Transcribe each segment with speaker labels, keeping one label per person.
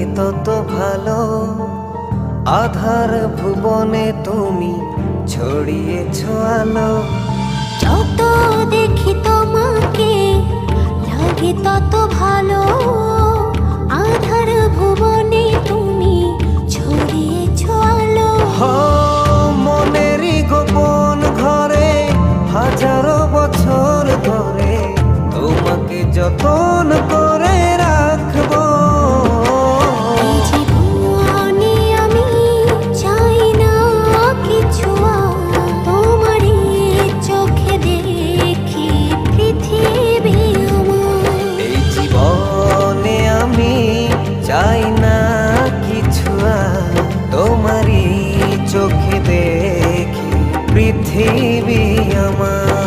Speaker 1: তত ভালো। আধার ভুবনে তুমি ছড়িয়েছ আলো।
Speaker 2: যত দেখি তোমাকে লাগে তত ভালো। আধার ভুবনে তুমি ছড়িয়েছ আলো।
Speaker 1: মনেরই গোপন ঘরে হাজারো বছর ধরে তোমাকে যতন করে রাখবো।
Speaker 2: এই জীবনে আমি চাই না কিছু আর, তোমারই চোখে দেখি পৃথিবী আমার।
Speaker 1: এই জীবনে আমি চাই না কিছু আর, তোমারই চোখে দেখি পৃথিবী আমার।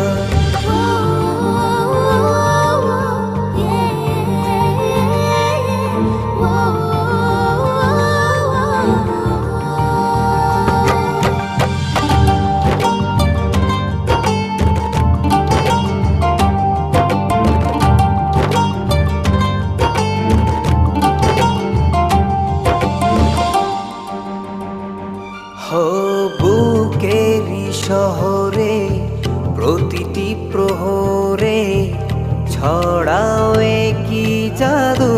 Speaker 1: বুকেরই শহরে প্রতিটি প্রহরে ছড়াও কি জাদু।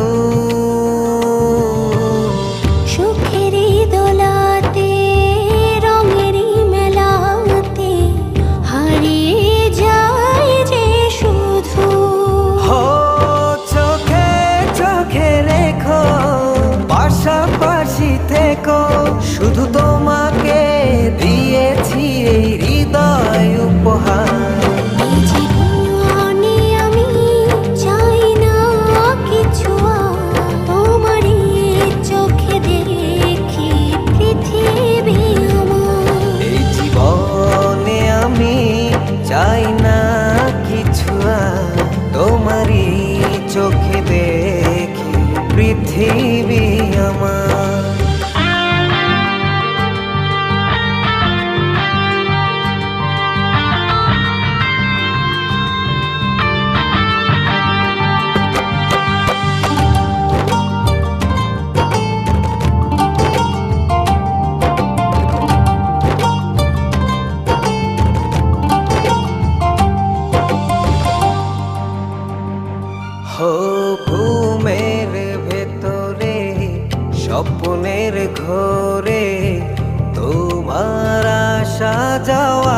Speaker 2: সুখেরই দোলাতে রঙেরই মেলাতে হারিয়ে যায় যে শুধু।
Speaker 1: চোখে চোখে রেখো পাশাপাশি থেকো, শুধু তোমাকে দিয়েছি এই হৃদয় উপহার।
Speaker 2: এই জীবনে আমি চাই না কিছু আর, তোমারই চোখে দেখি পৃথিবী আমার।
Speaker 1: এই জীবনে আমি চাই না কিছু আর, তোমারই চোখে দেখি পৃথিবী আমার। ঘুমের ভেতরে স্বপ্নের ঘরে তোমার আসা যাওয়া।